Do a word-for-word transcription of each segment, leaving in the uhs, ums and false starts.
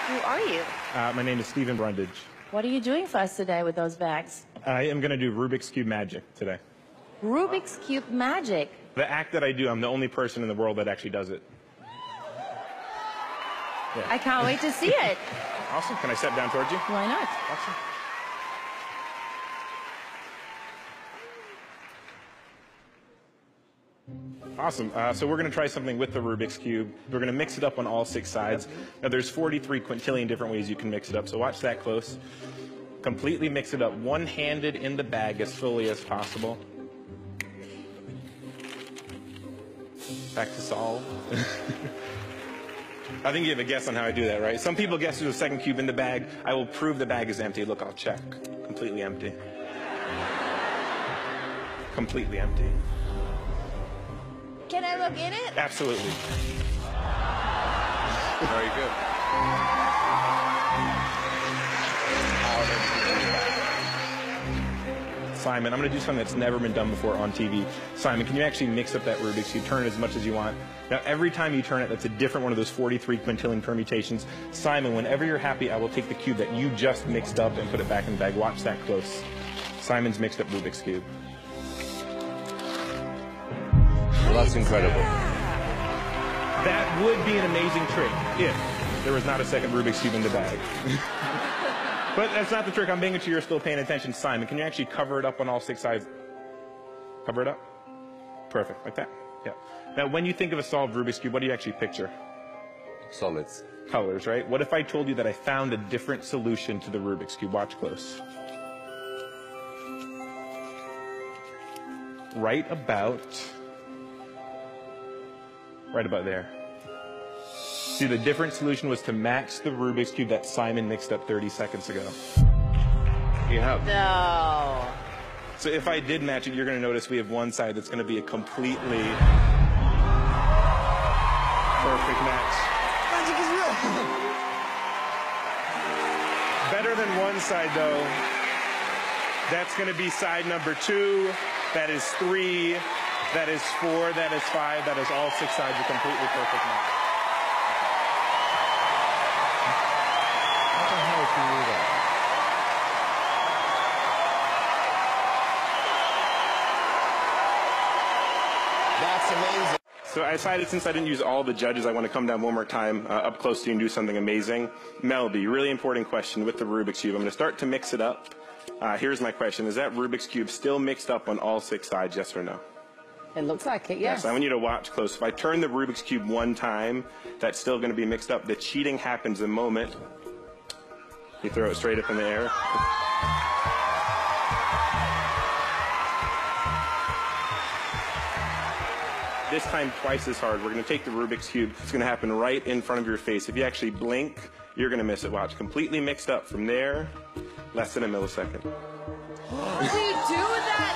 Who are you? Uh, my name is Stephen Brundage. What are you doing for us today with those bags? I am going to do Rubik's Cube magic today. Rubik's Cube magic? The act that I do, I'm the only person in the world that actually does it. Yeah. I can't wait to see it. Awesome. Can I step down towards you? Why not? Awesome. Awesome. Uh, so we're going to try something with the Rubik's Cube. We're going to mix it up on all six sides. Now, there's forty-three quintillion different ways you can mix it up, so watch that close. Completely mix it up, one-handed in the bag as fully as possible. Back to solve. I think you have a guess on how I do that, right? Some people guess there's a second cube in the bag. I will prove the bag is empty. Look, I'll check. Completely empty. Completely empty. Can I look in it? Absolutely. Very good. Simon, I'm going to do something that's never been done before on T V. Simon, can you actually mix up that Rubik's Cube? Turn it as much as you want. Now, every time you turn it, that's a different one of those forty-three quintillion permutations. Simon, whenever you're happy, I will take the cube that you just mixed up and put it back in the bag. Watch that close. Simon's mixed up Rubik's Cube. Well, that's incredible. That would be an amazing trick if there was not a second Rubik's Cube in the bag. But that's not the trick. I'm making sure you're still paying attention. Simon, can you actually cover it up on all six sides? Cover it up? Perfect, like that. Yeah. Now, when you think of a solved Rubik's Cube, what do you actually picture? Solids. Colors, right? What if I told you that I found a different solution to the Rubik's Cube? Watch close. Right about... Right about there. See, the different solution was to match the Rubik's Cube that Simon mixed up thirty seconds ago. You have. No. So if I did match it, you're going to notice we have one side that's going to be a completely perfect match. Magic is real. Better than one side, though. That's going to be side number two. That is three. That is four. That is five. That is all six sides a completely perfect match. How the hell can you do that? That's amazing. So I decided, since I didn't use all the judges, I want to come down one more time uh, up close to you and do something amazing. Melby, really important question with the Rubik's Cube. I'm going to start to mix it up. Uh, here's my question. Is that Rubik's Cube still mixed up on all six sides, yes or no? It looks like it, yes. Yes, I want you to watch close. If I turn the Rubik's Cube one time, that's still going to be mixed up. The cheating happens the moment you throw it straight up in the air. This time twice as hard. We're going to take the Rubik's Cube. It's going to happen right in front of your face. If you actually blink, you're going to miss it. Watch. Completely mixed up from there, less than a millisecond. What do you do with that?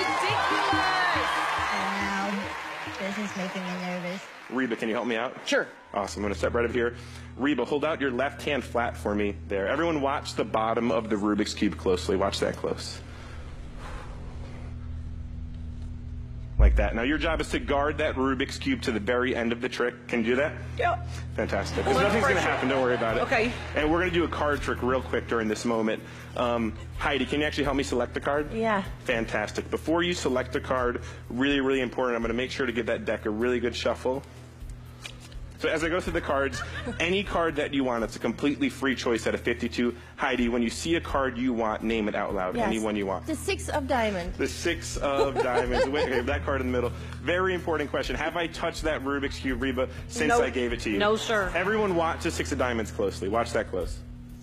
That's ridiculous. Wow. This is making me nervous. Reba, can you help me out? Sure. Awesome. I'm going to step right up here. Reba, hold out your left hand flat for me there. Everyone watch the bottom of the Rubik's Cube closely. Watch that close. Like that. Now, your job is to guard that Rubik's Cube to the very end of the trick. Can you do that? Yeah. Fantastic. Because nothing's going to happen. Don't worry about it. Okay. And we're going to do a card trick real quick during this moment. Um, Heidi, can you actually help me select the card? Yeah. Fantastic. Before you select the card, really, really important, I'm going to make sure to give that deck a really good shuffle. So as I go through the cards, any card that you want, it's a completely free choice out of fifty-two. Heidi, when you see a card you want, name it out loud. Yes. Any one you want. The six of diamonds. The six of diamonds. Wait, okay, that card in the middle. Very important question. Have I touched that Rubik's Cube, Reba, since Nope. I gave it to you? No, sir. Everyone watch the six of diamonds closely. Watch that close.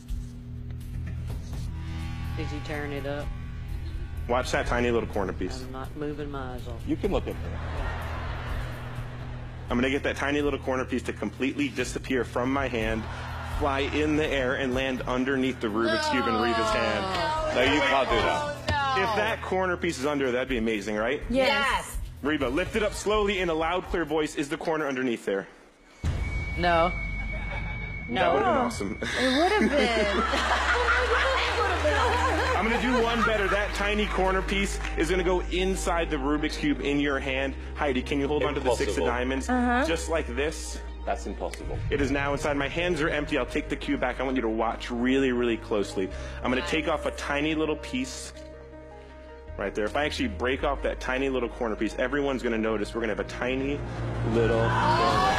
Is he tearing it up? Watch that tiny little corner piece. I'm not moving my eyes off. You can look at me. I'm going to get that tiny little corner piece to completely disappear from my hand, fly in the air, and land underneath the Rubik's No. Cube in Reba's hand. No, you can't do that. No. If that corner piece is under, that'd be amazing, right? Yes. Yes. Reba, lift it up slowly in a loud, clear voice. Is the corner underneath there? No. That would have been No. awesome. It would have been. I'm going to do one better. That tiny corner piece is going to go inside the Rubik's Cube in your hand. Heidi, can you hold on to the six of Impossible. diamonds? Uh-huh. Just like this. That's impossible. It is now inside. My hands are empty. I'll take the cube back. I want you to watch really, really closely. I'm going to take off a tiny little piece right there. If I actually break off that tiny little corner piece, everyone's going to notice we're going to have a tiny little corner.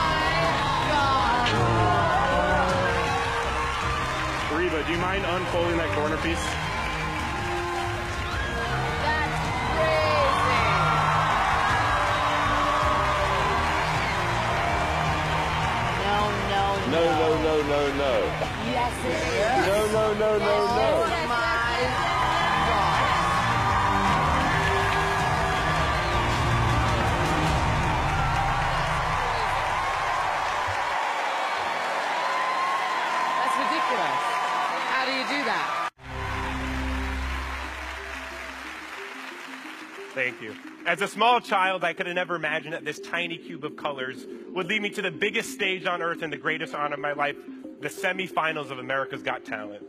Reba, do you mind unfolding that corner piece? No, no, no, no, no. Yes, it is. No, no, no, no, no. Oh, my God. That's ridiculous. How do you do that? Thank you. As a small child, I could have never imagined that this tiny cube of colors would lead me to the biggest stage on earth and the greatest honor of my life, the semifinals of America's Got Talent.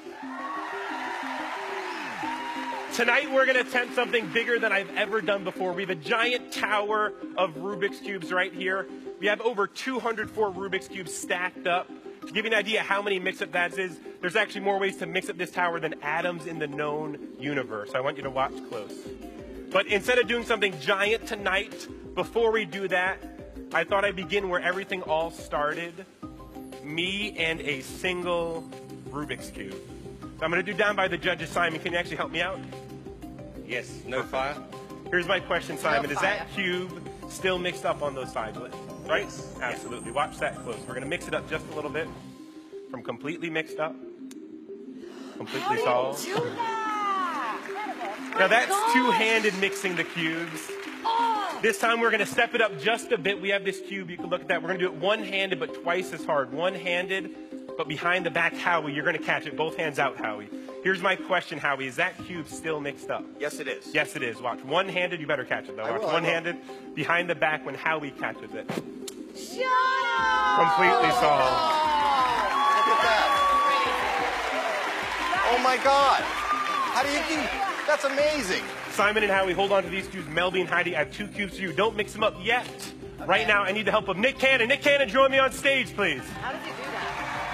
Tonight, we're going to attempt something bigger than I've ever done before. We have a giant tower of Rubik's Cubes right here. We have over two hundred four Rubik's Cubes stacked up. To give you an idea how many mix-up that is, there's actually more ways to mix up this tower than atoms in the known universe. I want you to watch close. But instead of doing something giant tonight, before we do that, I thought I'd begin where everything all started. Me and a single Rubik's Cube. So I'm going to do down by the judges. Simon, can you actually help me out? Yes, no fire. Here's my question, Simon. No Is fire. that cube still mixed up on those sides? Right? Yes. Absolutely. Watch that close. We're going to mix it up just a little bit. From completely mixed up, completely solved. Do that? Now that's two-handed mixing the cubes. Oh. This time we're going to step it up just a bit. We have this cube. You can look at that. We're going to do it one-handed, but twice as hard. One-handed, but behind the back, Howie. You're going to catch it. Both hands out, Howie. Here's my question, Howie. Is that cube still mixed up? Yes, it is. Yes, it is. Watch. One-handed. You better catch it, though. I Watch. will, I will. One-handed, behind the back when Howie catches it. Shut up. Completely solved. Look at that. Oh my God. How do you think? That's amazing. Simon and Howie, hold on to these cubes. Melby and Heidi, I have two cubes for you. Don't mix them up yet. Okay. Right now, I need the help of Nick Cannon. Nick Cannon, join me on stage, please. How did you do that?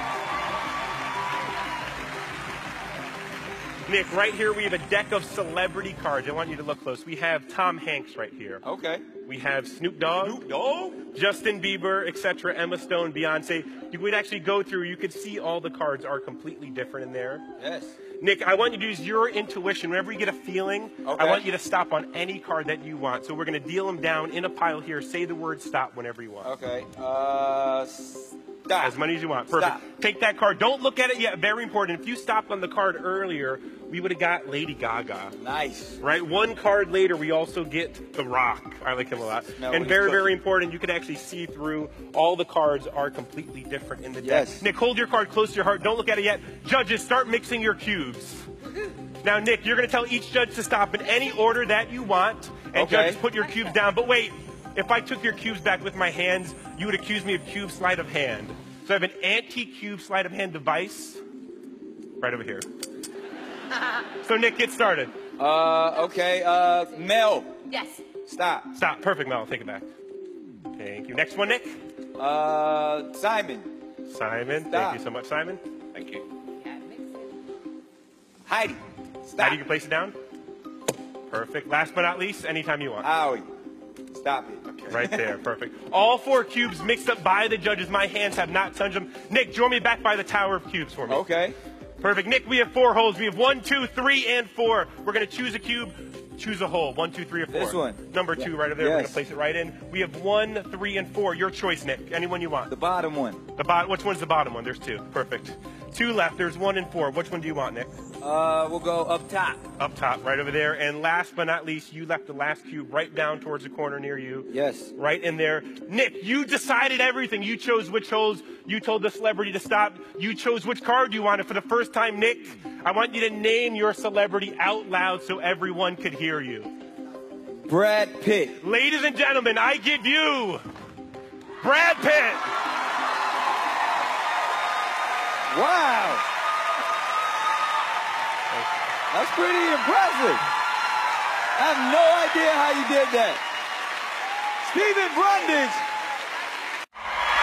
Nick, right here we have a deck of celebrity cards. I want you to look close. We have Tom Hanks right here. Okay. We have Snoop Dogg, Snoop Dogg? Justin Bieber, et cetera, Emma Stone, Beyonce. You would actually go through, you could see all the cards are completely different in there. Yes. Nick, I want you to use your intuition. Whenever you get a feeling, Okay. I want you to stop on any card that you want. So we're going to deal them down in a pile here. Say the word stop whenever you want. Okay. Uh, stop. As many as you want. Perfect. Stop. Take that card. Don't look at it yet. Very important. If you stopped on the card earlier, we would have got Lady Gaga. Nice. Right? One card later, we also get The Rock. I like him a lot. Smell And what very, he's very cooking. important, you could actually see through. All the cards are completely different in the deck. Yes. Nick, hold your card close to your heart. Don't look at it yet. Judges, start mixing your cubes. Now, Nick, you're going to tell each judge to stop in any order that you want. And Okay. judges, put your cubes down. But wait, if I took your cubes back with my hands, you would accuse me of cube sleight of hand. So I have an anti-cube sleight of hand device right over here. So, Nick, get started. Uh, okay. Uh, Mel. Yes. Stop. Stop. Perfect, Mel. Take it back. Thank you. Next one, Nick. Uh, Simon. Simon. Stop. Thank you so much, Simon. Thank you. Heidi. Stop. How do you place it down? Perfect. Last but not least, anytime you want. Howie. Stop it. Okay. Right there. Perfect. All four cubes mixed up by the judges. My hands have not touched them. Nick, join me back by the tower of cubes for me. Okay. Perfect. Nick, we have four holes. We have one, two, three, and four. We're going to choose a cube. Choose a hole. One, two, three, or four. This one. Number two right over there. We're going Yes. to place it right in. We have one, three, and four. Your choice, Nick. Anyone you want. The bottom one. The bot. Which one's the bottom one? There's two. Perfect. Two left. There's one and four. Which one do you want, Nick? Uh, we'll go up top. Up top, right over there. And last but not least, you left the last cube right down towards the corner near you. Yes. Right in there. Nick, you decided everything. You chose which holes. You told the celebrity to stop. You chose which card you wanted. For the first time, Nick, I want you to name your celebrity out loud so everyone could hear you. Brad Pitt. Ladies and gentlemen, I give you Brad Pitt. Wow. That's pretty impressive. I have no idea how you did that. Stephen Brundage.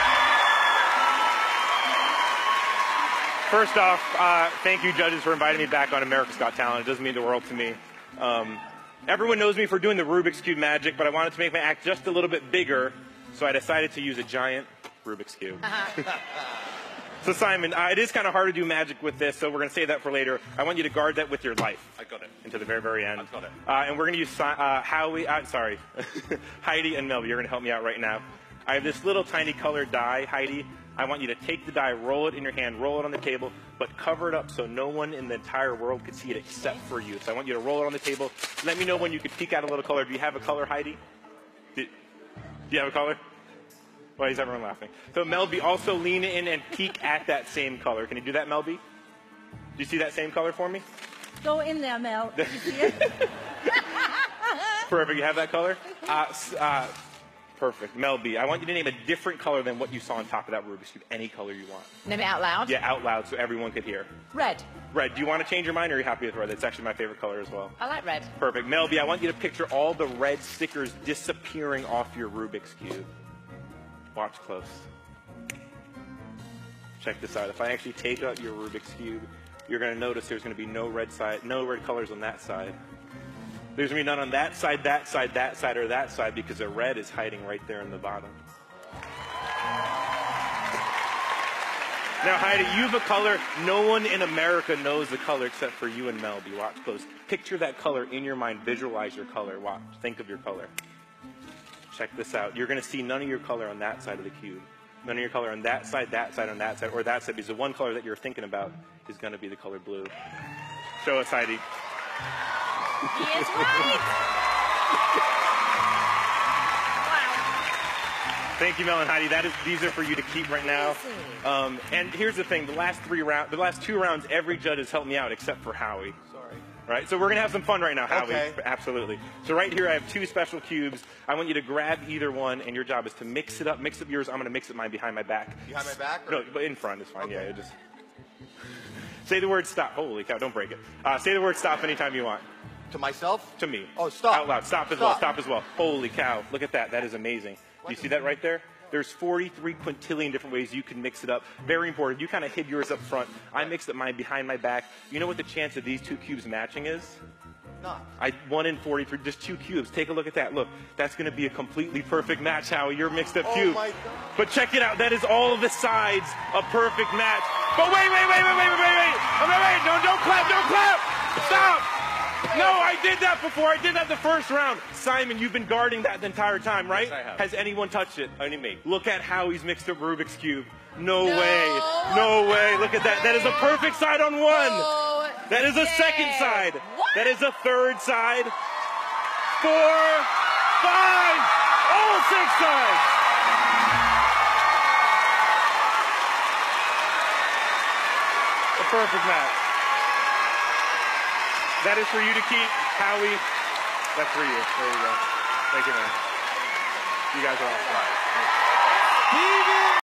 First off, uh, thank you, judges, for inviting me back on America's Got Talent. It does mean the world to me. Um, everyone knows me for doing the Rubik's Cube magic, but I wanted to make my act just a little bit bigger, so I decided to use a giant Rubik's Cube. So, Simon, uh, it is kind of hard to do magic with this, so we're going to save that for later. I want you to guard that with your life. I got it. Until the very, very end. I got it. Uh, and we're going to use uh, Howie, uh, sorry, Heidi and Melby. You're going to help me out right now. I have this little tiny colored die, Heidi. I want you to take the die, roll it in your hand, roll it on the table, but cover it up so no one in the entire world could see it except for you. So I want you to roll it on the table. Let me know when you could peek out a little color. Do you have a color, Heidi? Do, do you have a color? Why is everyone laughing? So Melby, also lean in and peek at that same color. Can you do that, Melby? Do you see that same color for me? Go in there, Mel. You see it? Perfect. You have that color? Uh, uh, perfect. Melby, I want you to name a different color than what you saw on top of that Rubik's Cube. Any color you want. Name it out loud. Yeah, out loud so everyone could hear. Red. Red. Do you want to change your mind, or are you happy with red? That's actually my favorite color as well. I like red. Perfect. Melby, I want you to picture all the red stickers disappearing off your Rubik's Cube. Watch close. Check this out. If I actually take out your Rubik's Cube, you're going to notice there's going to be no red side, no red colors on that side. There's going to be none on that side, that side, that side, or that side because the red is hiding right there in the bottom. Now, Heidi, you have a color. No one in America knows the color except for you and Melby. Watch close. Picture that color in your mind. Visualize your color. Watch. Think of your color. Check this out. You're going to see none of your color on that side of the cube. None of your color on that side, that side, on that side, or that side, because the one color that you're thinking about is going to be the color blue. Show us, Heidi. He is right. Thank you, Mel and Heidi. That is, these are for you to keep right now. Um, and here's the thing: the last three rounds, the last two rounds, every judge has helped me out except for Howie. Sorry. Right, so we're gonna have some fun right now, Howie. Okay. Absolutely. So right here, I have two special cubes. I want you to grab either one, and your job is to mix it up. Mix up yours. I'm gonna mix up mine behind my back. Behind my back? Or? No, but in front is fine. Okay. Yeah, it just say the word stop. Holy cow! Don't break it. Uh, say the word stop anytime you want. To myself? To me. Oh, stop. Out loud. Stop as Stop. well. Stop as well. Holy cow! Look at that. That is amazing. Do you see that right there? There's forty-three quintillion different ways you can mix it up. Very important. You kind of hid yours up front. I mixed up mine behind my back. You know what the chance of these two cubes matching is? Not. I one in forty-three, just two cubes. Take a look at that. Look, that's going to be a completely perfect match, Howie. Your mixed up Oh cube. my God. But check it out. That is all of the sides a perfect match. But wait, wait, wait, wait, wait, wait, wait, wait. Oh, wait, wait. No, don't clap, don't clap. Stop. No, I did that before. I did that the first round. Simon, you've been guarding that the entire time, right? Yes, I have. Has anyone touched it? Only me. Look at Howie's mixed up Rubik's Cube. No, No. way. No way. Look at that. That is a perfect side on one. Oh, That is a yeah. second side. What? That is a third side. Four, five, all six sides. A perfect match. That is for you to keep, Howie. That's for you. There you go. Thank you, man. You guys are awesome.